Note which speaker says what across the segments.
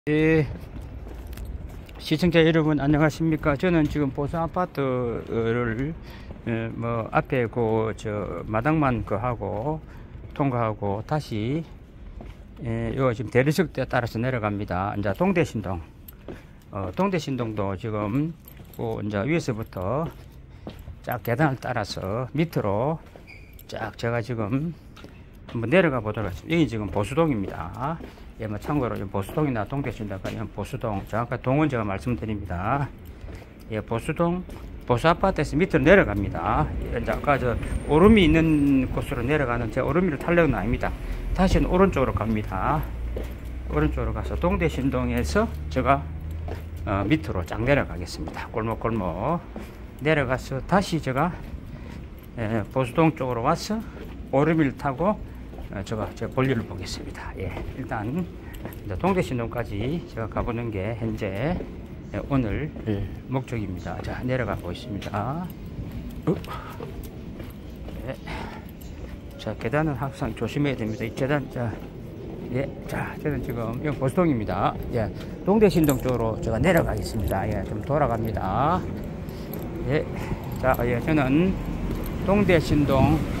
Speaker 1: 예, 시청자 여러분 안녕하십니까. 저는 지금 보성 아파트를 앞에 마당만 하고 통과하고 다시 요 지금 대리석대 따라서 내려갑니다. 이제 동대신동 동대신동도 지금 이제 위에서부터 쫙 계단을 따라서 밑으로 쫙 제가 지금 한번 내려가 보도록 하겠습니다. 여기 지금 보수동입니다. 예, 참고로 보수동이나 동대신동가 보수동, 정확한 동은 제가 말씀드립니다. 예, 보수동, 보수아파트에서 밑으로 내려갑니다. 이제 아까 오름이 있는 곳으로 내려가는 제 오름이를 타려는 아닙니다. 다시는 오른쪽으로 갑니다. 오른쪽으로 가서 동대신동에서 제가 밑으로 쫙 내려가겠습니다. 골목골목 내려가서 다시 제가 보수동 쪽으로 와서 오름이를 타고 제가 볼일을 보겠습니다. 예, 일단 동대신동까지 제가 가보는 게 현재 오늘 목적입니다. 자, 내려가 보겠습니다. 예. 자, 계단은 항상 조심해야 됩니다. 이 계단, 저는 지금 여기 보수동입니다. 예, 동대신동 쪽으로 제가 내려가겠습니다. 예, 좀 돌아갑니다. 예, 자, 예, 저는 동대신동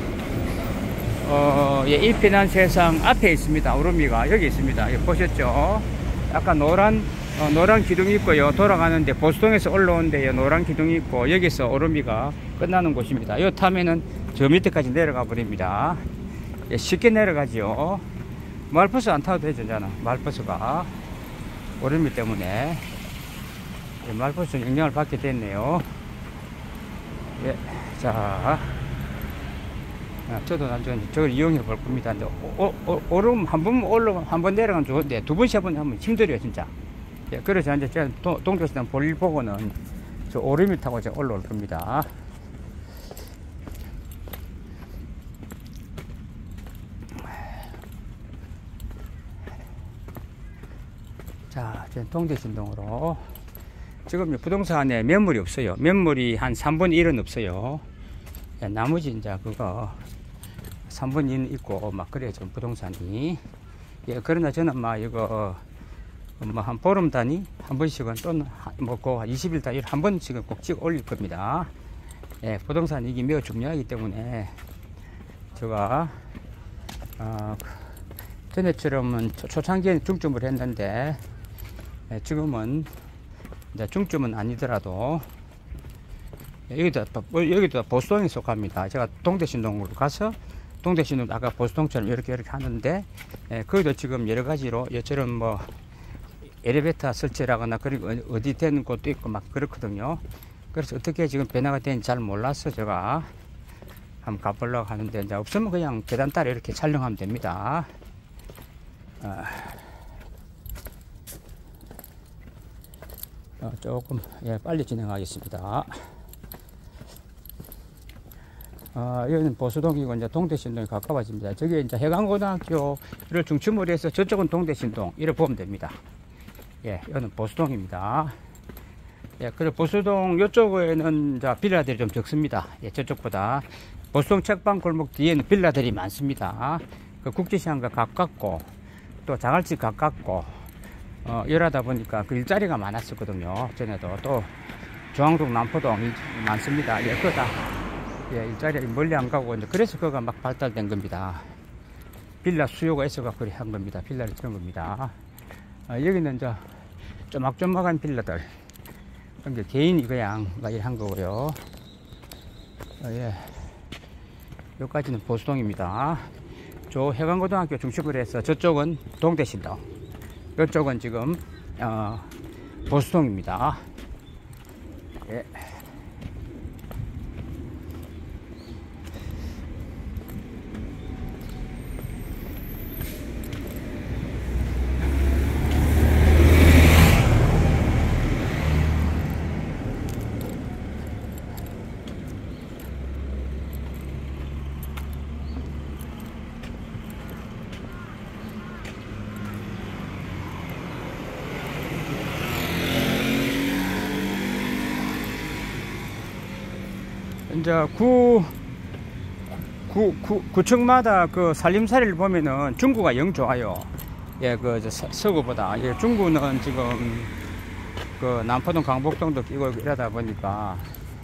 Speaker 1: 일편한 세상 앞에 있습니다. 오름이가 여기 있습니다. 여기 보셨죠? 약간 노란 기둥이 있고요. 돌아가는데 보수동에서 올라오는데 노란 기둥이 있고 여기서 오름이가 끝나는 곳입니다. 여기 타면은 저 밑에까지 내려가 버립니다. 예, 쉽게 내려가죠. 마을버스 안 타도 되죠. 저는 마을버스가 오름이 때문에 마을버스 영향을 받게 됐네요. 예, 자. 저도 나중에 저걸 이용해 볼 겁니다. 근데 오름 한 번 내려가면 좋은데 두 번, 세 번 하면 힘들어요, 진짜. 예, 그래서 이제 제가 동대신동 볼일 보고는 저 오름을 타고 이제 올라올 겁니다. 자, 이제 동대신동으로 지금 부동산에 매물이 없어요. 매물이 한 3분의 1은 없어요. 예, 나머지 이제 그거 3분의 1은 있고 막 그래요, 좀 부동산이. 예, 그러나 저는 이거 한 보름 단위 한 번씩은 또는 그 20일 단위 한 번씩은 꼭 찍어 올릴 겁니다. 예, 부동산 이게 매우 중요하기 때문에 제가 전에처럼은 초창기에는 중점을 했는데 지금은 이제 중점은 아니더라도 여기도 보수동에 속합니다. 제가 동대신동으로 가서 동대신동 아까 보수동처럼 이렇게 하는데 거기도 지금 여러 가지로 이처럼 엘리베이터 설치라거나 그리고 어디 되는 곳도 있고 막 그렇거든요. 그래서 어떻게 지금 변화가 되는지 잘 몰라서 제가 한번 가보려고 하는데 이제 없으면 그냥 계단 따라 이렇게 촬영하면 됩니다. 조금 빨리 진행하겠습니다. 여기는 보수동이고 이제 동대신동이 가까워집니다. 저기 이제 해강고등학교를 중심으로 해서 저쪽은 동대신동 이렇게 보면 됩니다. 예, 여기는 보수동입니다. 예, 그리고 보수동 이쪽에는 이제 빌라들이 좀 적습니다. 예, 저쪽보다 보수동 책방 골목 뒤에는 빌라들이 많습니다. 그 국제시장과 가깝고 또 자갈치 가깝고 이러다 보니까 그 일자리가 많았었거든요. 전에도 또 중앙동 남포동 많습니다. 예, 그거 다 예, 일자리 멀리 안 가고 이제 그래서 그거가 막 발달된 겁니다. 빌라 수요가 있어서 그렇게 한 겁니다. 빌라를 치는 겁니다. 여기는 이제 조막조막한 빌라들, 그러니까 개인이 그냥 한 거고요. 예, 여기까지는 보수동입니다. 저 해강고등학교 중심으로 해서 저쪽은 동대신동, 이쪽은 지금 보수동입니다. 예. 이제 구층마다 그 살림살이를 보면은 중구가 영 좋아요. 예, 서구보다, 예, 중구는 지금, 남포동 강북동도 끼고 이러다 보니까,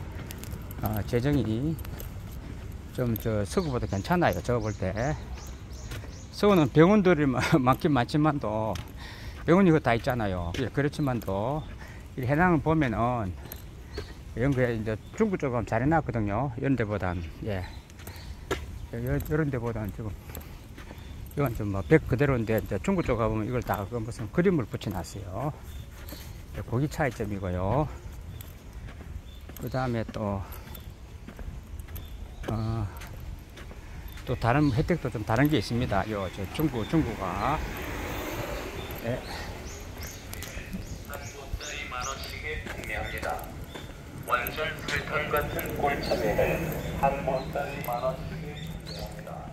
Speaker 1: 재정이 좀, 서구보다 괜찮아요. 저 볼 때. 서구는 병원들이 많긴 많지만도, 병원이 그거 다 있잖아요. 예, 그렇지만도, 이 해당을 보면은, 이런 거 이제 중구 쪽은 잘 해놨거든요. 이런 데보단, 예. 이런 데보다는 지금, 이건 좀 뭐 백 그대로인데, 이제 중구 쪽 가보면 이걸 다 무슨 그림을 붙여놨어요. 고기 차이점이고요. 그 다음에 또, 또 다른 혜택도 좀 다른 게 있습니다. 요, 중구가. 예.
Speaker 2: 완전 풀턴 같은 꼴차배를 한 보따리 10,000원씩에 판매합니다.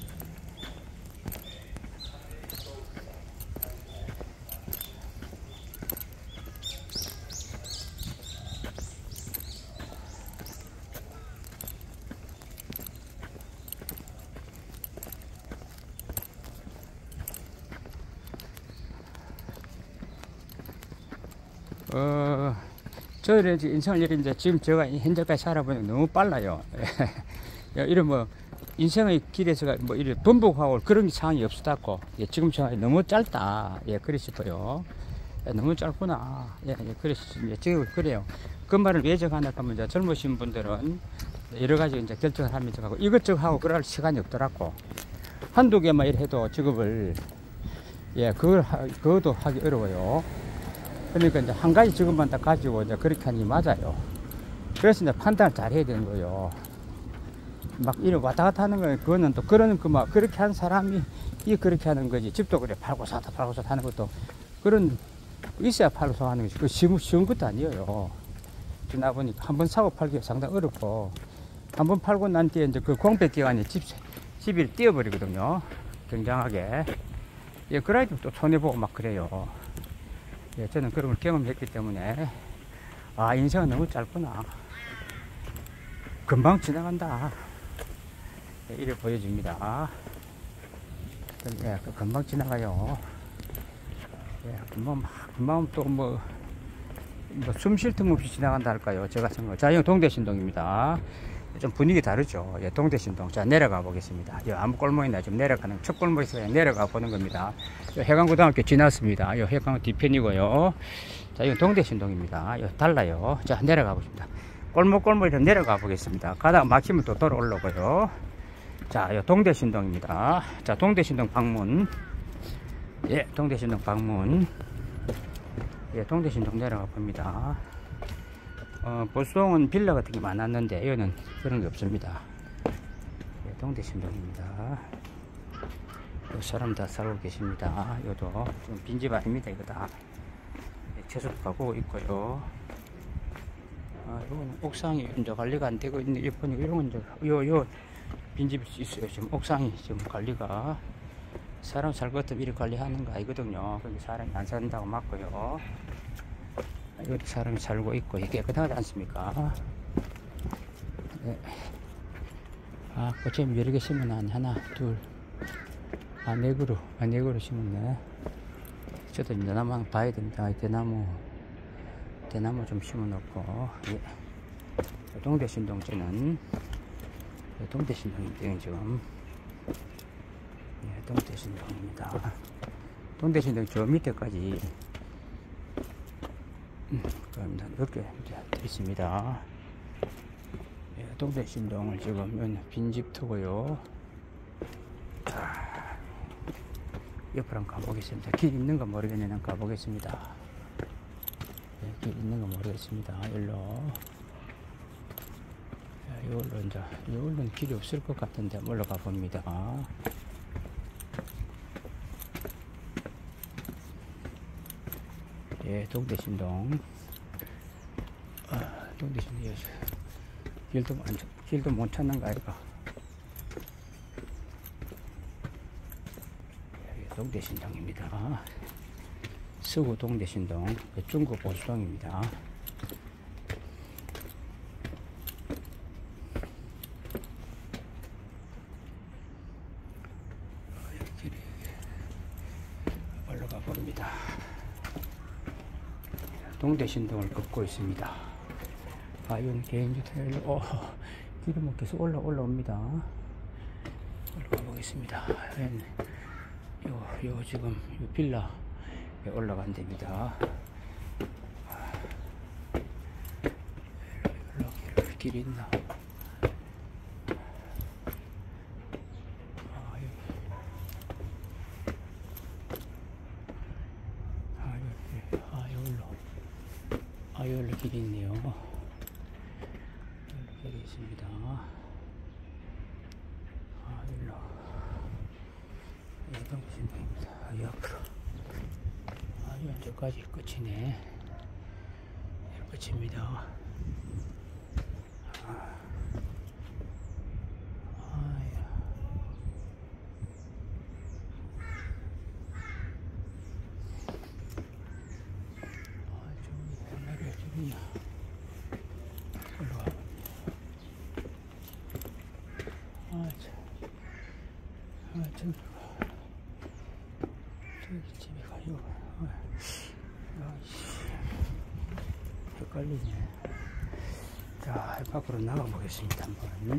Speaker 1: 저희 인생을 이제 지금 제가 현재까지 살아보니 너무 빨라요. 이런 뭐 인생의 길에서 뭐 이런 번복하고 그런 상황이 없었다고. 예, 지금 상황이 너무 짧다. 예, 그래 싶어요. 예, 너무 짧구나. 예, 그래 지금 그래요. 그 말을 왜 제가 하냐 하면 이제 젊으신 분들은 여러 가지 이제 결정을 하면서 하고 이것저것 하고 그럴 시간이 없더라고. 한두 개만 일 해도 직업을 예, 그것도 하기 어려워요. 그러니까 이제 한 가지 직업만 딱 가지고 이제 그렇게 하는 게 맞아요. 그래서 이제 판단을 잘 해야 되는 거예요. 막 이래 왔다 갔다 하는 거예요. 그거는 또 그렇게 하는 사람이 그렇게 하는 거지. 집도 그래 팔고 사다 하는 것도 그런 있어야 팔고 사고 하는 거지. 그 쉬운 것도 아니에요. 지나 보니까 한번 사고 팔기가 상당히 어렵고 한번 팔고 난 뒤에 이제 그 공백 기간에 집이 뛰어버리거든요. 굉장하게. 예, 그래야 또 손해보고 막 그래요. 예, 저는 그런 걸 경험했기 때문에, 인생은 너무 짧구나. 금방 지나간다. 예, 이래 보여집니다. 예, 금방 지나가요. 예, 금방 또 숨 쉴 틈 없이 지나간다 할까요? 저 같은 거. 자, 이건 동대신동입니다. 좀 분위기 다르죠. 예, 동대신동. 자, 내려가 보겠습니다. 아무 골목이나 좀 내려가는, 첫 골목에서 내려가 보는 겁니다. 해강고등학교 지났습니다. 해강 뒤편이고요. 자, 이건 동대신동입니다. 달라요. 자, 내려가 보겠습니다. 골목 이렇게 내려가 보겠습니다. 가다가 막히면 또 돌아오려고요. 자, 동대신동입니다. 자, 동대신동 방문. 예, 동대신동 방문. 예, 동대신동 내려가 봅니다. 보수동은 빌라 같은 게 많았는데 여기는 그런 게 없습니다. 예, 동대신동입니다. 사람 다 살고 계십니다. 이것도 좀 빈집 아닙니다. 이거 다 채소도 가고 있고요. 이거는 옥상이 이제 관리가 안 되고 있는 보니까 이런 건 이제 요 빈집이 있어요. 지금 옥상이 지금 관리가 사람 살 것 같으면 이렇게 관리하는 거 아니거든요. 거기 사람이 안 산다고 맞고요. 이것도 사람이 살고 있고 깨끗하지 않습니까? 네. 꽃이 여러 개 심어놨네. 하나, 둘, 네 그루 심었네. 저도 이제 나무 한번 봐야 됩니다. 대나무 좀 심어놓고. 예. 동대신동제는 동대신동인데 지금. 예, 동대신동입니다. 동대신동 저 밑에까지 이렇게 있습니다. 예, 동대신동을 지금 빈집 투고요. 자, 옆으로 한번 가보겠습니다. 길 있는 거 모르겠네. 한번 가보겠습니다. 예, 길 있는 거 모르겠습니다. 일로. 이걸로는 길이 없을 것 같은데 올라가 봅니다. 예, 동대신동. 동대신동. 길도 못 찾는 거 아이가. 예, 동대신동입니다. 서구 동대신동, 중구 보수동입니다. 동대신동을 걷고 있습니다. 아, 이건 개인주 트레일러. 길은 계속 올라옵니다. 올라가 보겠습니다. 요 지금 요 빌라에 올라간 데입니다. 여기 길이 있나? 여기로 길이 있네요. 여기로 길이 있습니다. 여기로. 동대신동입니다. 이 앞으로. 이쪽까지 끝이네. 끝입니다. 저기 집에 가요. 헷갈리네. 자, 밖으로 나가 보겠습니다. 한번.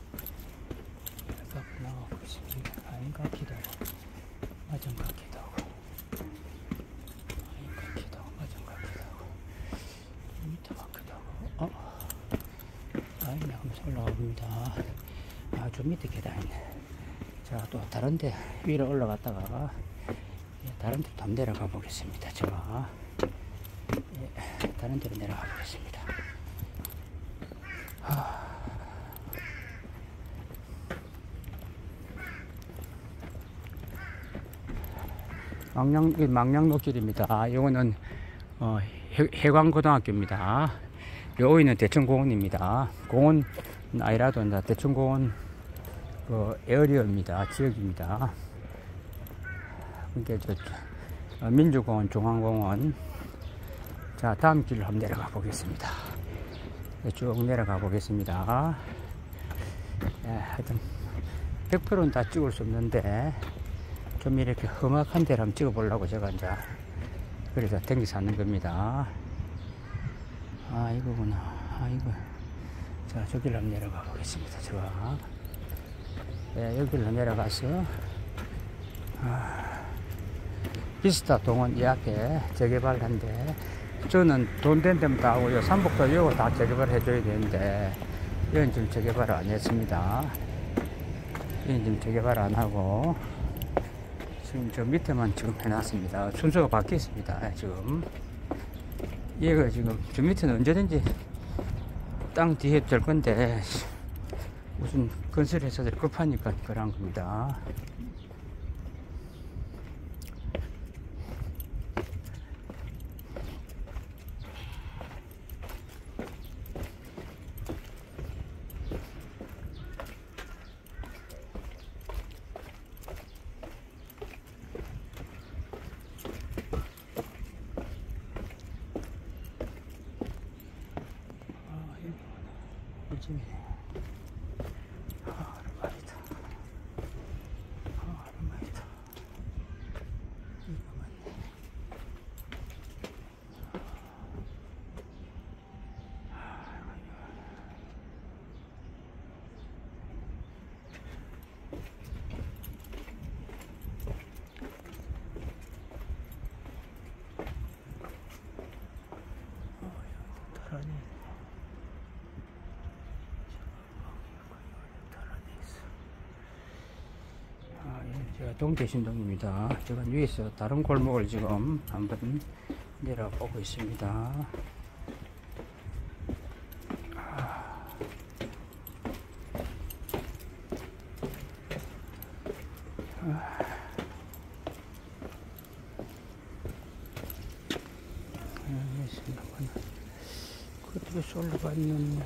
Speaker 1: 밖으로 나가 보겠습니다. 아닌 것 같기도 하고, 맞은 것 같기도 하고, 아닌 것 같기도 하고, 맞은 것 같기도 하고, 밑에 같기도 하고, 아니네. 한번 올라가 봅니다. 좀 밑에 계단이네. 자, 또 다른데 위로 올라갔다가 다른 데로 한번 내려가 보겠습니다. 제가 다른 데로 내려가 보겠습니다. 망량로길입니다. 이거는 해광고등학교입니다. 여기는 대천공원입니다. 공원 아니라도 대천공원 에어리어입니다. 지역입니다. 이게 민주공원, 중앙공원. 자, 다음 길로 한번 내려가 보겠습니다. 쭉 내려가 보겠습니다. 하여튼 100%는 다 찍을 수 없는데 좀 이렇게 험악한 데를 한번 찍어 보려고 제가 이제 그래서 댕기서 하는 겁니다. 이거구나. 이거. 자, 저길로 한번 내려가 보겠습니다. 제가 여기로 내려가서 비스타 동원 이 앞에 재개발한데 저는 돈 된 데면 다 하고요. 삼복도 이거 다 재개발 해줘야 되는데 이건 지금 재개발 안 했습니다. 이건 지금 재개발 안 하고 지금 저 밑에만 지금 해놨습니다. 순서가 바뀌었습니다. 지금 얘가 지금 저 밑에는 언제든지 땅 뒤에 될 건데 무슨 건설회사들이 급하니까 그런 겁니다. 이 집이네. 아르바이트. 아르바이트. 이거 맞네. 다라니. 제가 동대신동입니다. 제가 위에서 다른 골목을 지금 한번 내려보고 있습니다. 그쪽에 솔로가 있는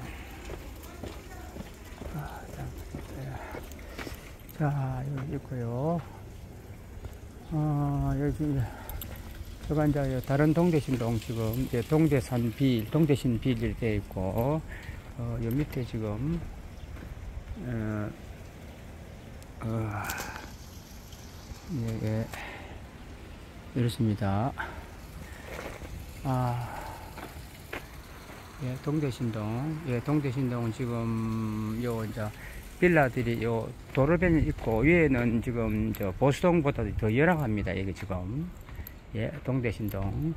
Speaker 1: 자, 여기 있고요. 여기 제가 이제 다른 동대신동 지금 이제 동대산 빌, 동대신 빌일 때 있고, 요 밑에 지금 예, 이렇습니다. 예, 동대신동. 예, 동대신동은 지금 요 이제 빌라들이 요 도로변에 있고 위에는 지금 저 보수동보다도 더 열악합니다. 이게 지금. 예, 동대신동.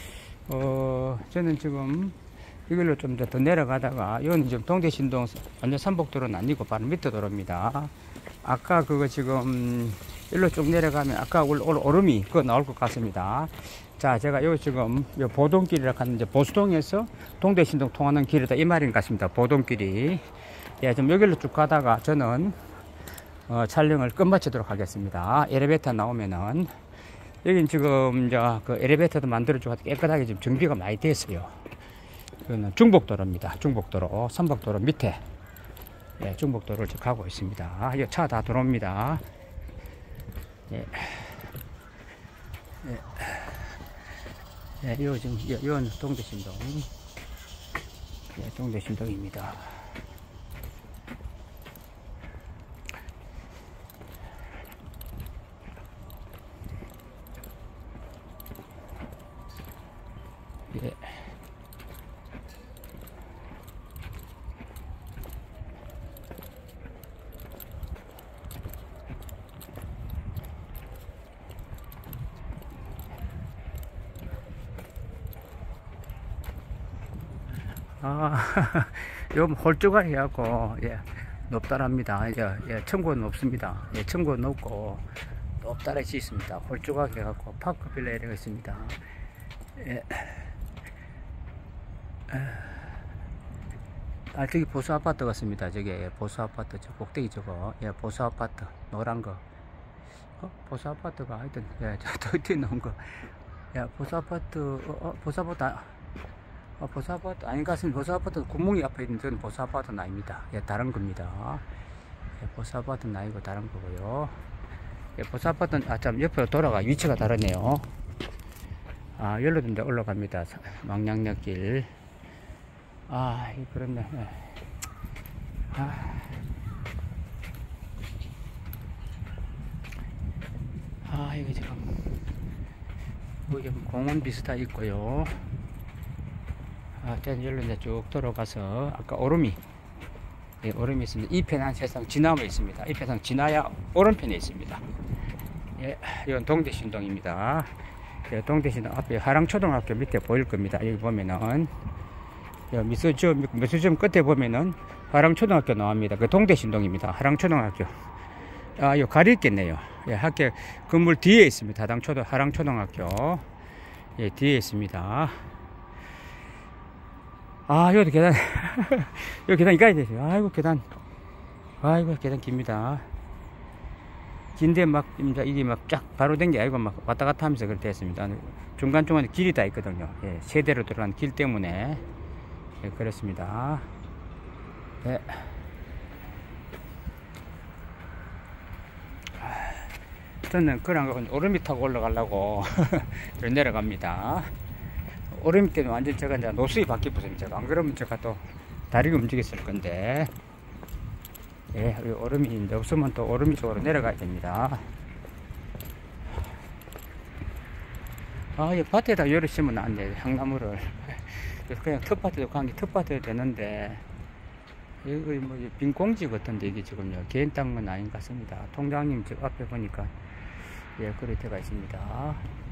Speaker 1: 저는 지금 이걸로 좀 더 내려가다가 이건 지금 동대신동 완전 삼복도로는 아니고 바로 밑에 도로입니다. 아까 그거 지금 일로 쭉 내려가면 아까 오름이 그거 나올 것 같습니다. 자, 제가 여기 지금 요 보동길이라고 하는 이제 보수동에서 동대신동 통하는 길이다 이 말인 것 같습니다. 보동길이. 예, 좀 여기로 쭉 가다가 저는 촬영을 끝마치도록 하겠습니다. 엘리베이터 나오면은 여긴 지금 이제 그 엘리베이터도 만들어주고 깨끗하게 지금 정비가 많이 됐어요. 이거는 중복도로입니다. 중복도로, 삼복도로 밑에. 예, 중복도로를 지금 가고 있습니다. 이 차 다 들어옵니다. 예. 예. 예, 요 지금 이건 동대신동. 예, 동대신동입니다. 예. 요 홀쭉하게 해갖고, 예, 높다랍니다. 예, 층고는 높습니다. 예, 층고는 높고, 높다라지 있습니다. 홀쭉하게 해갖고, 파크 빌라 이렇게 있습니다. 예. 저기 보수 아파트 같습니다. 저기, 예, 보수 아파트, 저 꼭대기 저거, 예, 보수 아파트, 노란 거. 보수 아파트가 하여튼, 예, 저 뒤에 놓은 거. 예, 보수 아파트, 보수 아파트, 보수 아파트 아닌 것 같습니다. 보수 아파트 구멍이 앞에 있는 저는 보수 아파트는 아닙니다. 예, 다른 겁니다. 예, 보수 아파트는 아니고 다른 거고요. 예, 보수 아파트는 참 옆으로 돌아가 위치가 다르네요. 여기로 이제 올라갑니다. 망량역길. 이거 그렇네. 예. 이거 지금 여기 공원 비슷하게 있고요. 여기로 이제 쭉 돌아가서 아까 오름이, 예, 오름이 있습니다. 이 편은 세상 지나면 있습니다. 이 편은 지나야 오른편에 있습니다. 예, 이건 동대신동입니다. 예, 동대신동 앞에 하랑초등학교 밑에 보일 겁니다. 여기 보면은 미수점 끝에 보면은 하랑초등학교 나옵니다. 그 동대신동입니다. 하랑초등학교. 이거 가리 있겠네요. 예, 학교 건물 뒤에 있습니다. 하랑초등학교. 예, 뒤에 있습니다. 여기도 계단. 여기 계단이 가야 되세요. 아이고, 계단. 아이고, 계단 깁니다. 긴데 이게 쫙 바로 된 게 아니고 막 왔다 갔다 하면서 그렇게 됐습니다. 중간중간에 길이 다 있거든요. 예, 세대로 들어간 길 때문에. 예, 그렇습니다. 예. 저는 그런 오름이 타고 올라가려고 내려갑니다. 오름 때는 완전 제가 이제 노수이 바뀌었습니다. 제가 안 그러면 제가 또 다리가 움직였을 건데, 예, 오름이 이제 없으면 또 오름이 쪽으로 내려가야 됩니다. 이 밭에다 열을 심으면 안 돼. 향나무를. 그냥 텃밭에도 관계 텃밭에도 되는데, 이거 뭐 빈 공지 같은데 이게 지금요 개인 땅은 아닌 것 같습니다. 통장님 집 앞에 보니까 예, 그럴 때가 있습니다.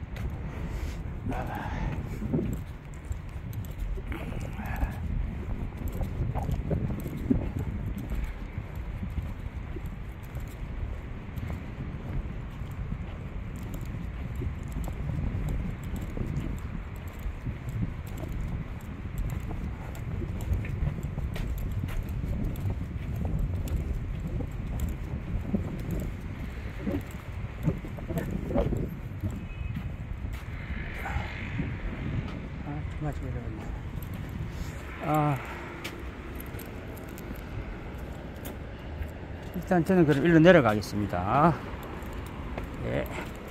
Speaker 1: 일단 저는 그럼 일로 내려가겠습니다. 예.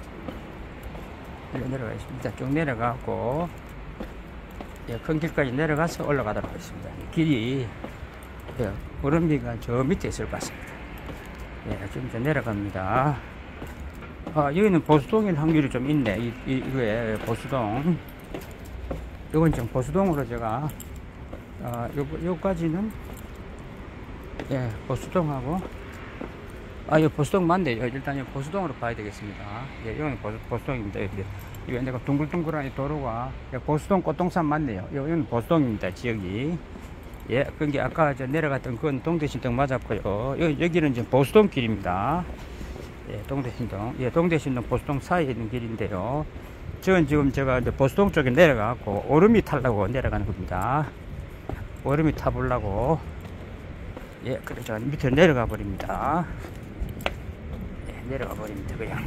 Speaker 1: 일로 내려가겠습니다. 쭉 내려가고, 예, 큰 길까지 내려가서 올라가도록 하겠습니다. 길이, 예, 오름비가 저 밑에 있을 것 같습니다. 예, 좀 이제 내려갑니다. 여기는 보수동일 확률이 좀 있네. 이거에 보수동. 이건 지금 보수동으로 제가 요까지는, 예, 보수동하고, 이 보수동 맞네요. 일단 이 보수동으로 봐야 되겠습니다. 예, 이건 보수동입니다. 이게 내가 둥글둥글한 이 도로가, 보수동 꽃동산 맞네요. 이건 보수동입니다. 지역이. 예, 그게 아까 저 내려갔던 그건 동대신동 맞았고요. 여기는 지금 보수동 길입니다. 예, 동대신동. 예, 동대신동 보수동 사이에 있는 길인데요. 저건 지금 제가 이제 보수동 쪽에 내려가고 오름이 타려고 내려가는 겁니다. 오름이 타보려고. 예, 그래서 밑으로 내려가 버립니다. 예, 내려가 버립니다. 그냥.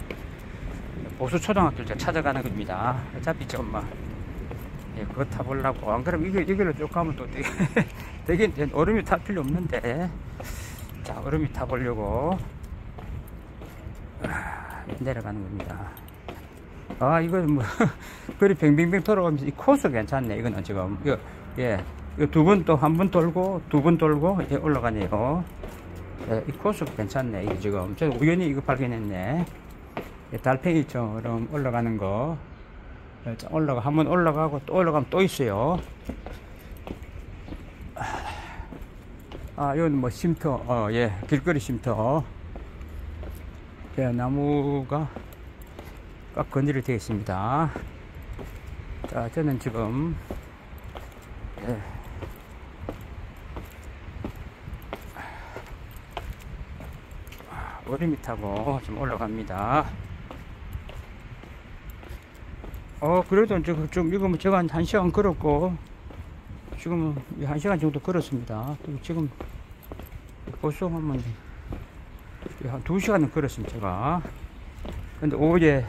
Speaker 1: 보수초등학교를 찾아가는 겁니다. 어차피 좀 막, 예, 그거 타보려고. 안 그러면 여기로 쭉 가면 또 되게 오름이 탈 필요 없는데. 자, 오름이 타보려고. 내려가는 겁니다. 이거 뭐, 그리 뱅뱅뱅 돌아가면서 이 코스 괜찮네. 이거는 지금. 예, 두 번 또 한 번 돌고, 두 번 돌고, 예, 올라가네요. 예, 이 코스 괜찮네. 이게 지금. 저 우연히 이거 발견했네. 예, 달팽이처럼 올라가는 거. 예, 한번 올라가고 또 올라가면 또 있어요. 이건 뭐 쉼터, 예, 길거리 쉼터. 예, 나무가 꽉 건드려 되어 있습니다. 자, 저는 지금, 예, 오름이 타고 좀 올라갑니다. 그래도 좀 이거 뭐 제가 한 1시간 걸었고, 지금은 1시간 정도 걸었습니다. 지금 보수하면 한 2시간은 걸었습니다, 제가. 근데 오후에,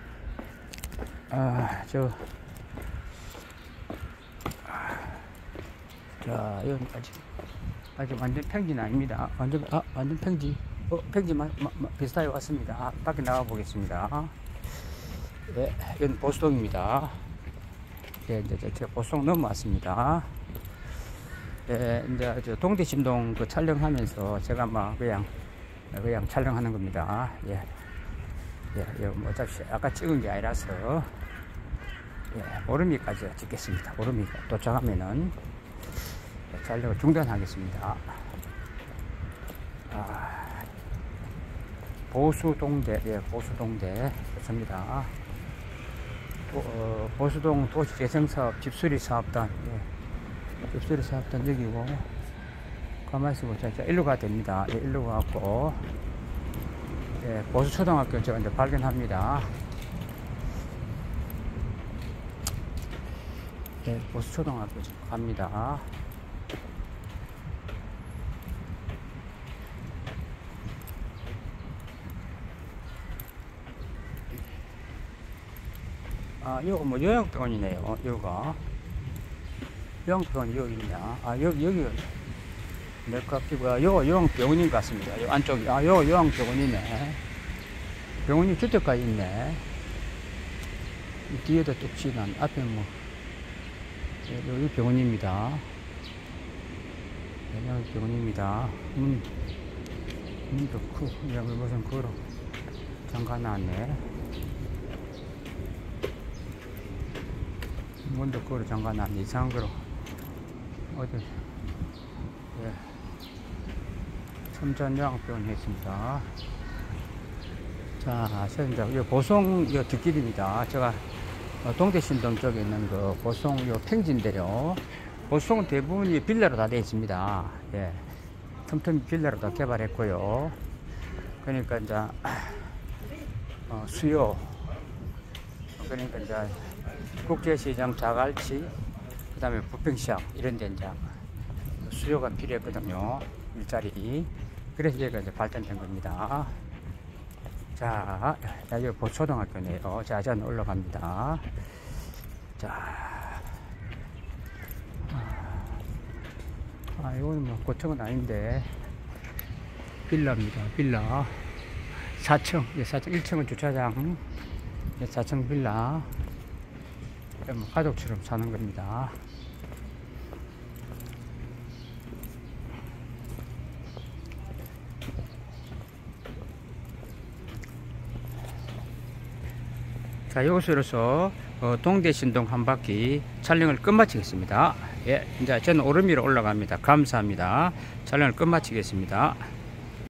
Speaker 1: 자, 여기 아직 완전 평지는 아닙니다. 완전 평지. 평지 비슷하게 왔습니다. 밖에 나가 보겠습니다. 예, 이건 보수동입니다. 예, 이제 제가 보수동 넘어왔습니다. 예, 이제 저 동대신동 그 촬영하면서 제가 막 그냥 촬영하는 겁니다. 예, 예, 뭐 어차피 아까 찍은 게 아니라서, 예, 오름이까지 찍겠습니다. 오름이 도착하면은 촬영을 중단하겠습니다. 보수동대, 예, 보수동대 좋습니다. 보수동 도시재생사업 집수리사업단, 예, 집수리사업단 여기고, 가만히 있으고, 자, 일로 가야 됩니다. 예, 일로 가고, 예, 보수초등학교 제가 이제 발견합니다. 예, 보수초등학교 지금 갑니다. 이거 뭐 요양병원이네요. 여기가 요양병원이 여기 있냐? 여기 내과 피부가 요양병원인 것 같습니다. 요 안쪽이 요양병원이네. 병원이 주택가에 있네. 이 뒤에도 뚝지난 앞에 뭐 여기 병원입니다. 여기 병원입니다. 문도 크고 여기 무슨 그로 잠가놨네. 문도 그로 잠가놨네. 이상한 거로 어디, 예, 첨전요양병원이 있습니다. 자, 이제 보송 뒷길입니다. 제가 동대신동 쪽에 있는 그 보송 평지인데요. 보송은 대부분이 빌라로 다 되어 있습니다. 예, 틈틈이 빌라로 다 개발했고요. 그러니까 이제 수요, 그러니까 이제 국제시장 자갈치, 그 다음에 부평시장 이런 데 이제 수요가 필요했거든요. 일자리. 그래서 얘가 이제 발전된 겁니다. 자, 여기 보초등학교네요. 자, 저는 올라갑니다. 자, 이거는 뭐 고층은 아닌데 빌라입니다. 빌라 4층, 예, 4층 1층은 주차장, 예, 4층 빌라. 뭐 가족처럼 사는 겁니다. 자, 이곳으로서 동대신동 한 바퀴 촬영을 끝마치겠습니다. 예, 이제 저는 오름 위로 올라갑니다. 감사합니다. 촬영을 끝마치겠습니다.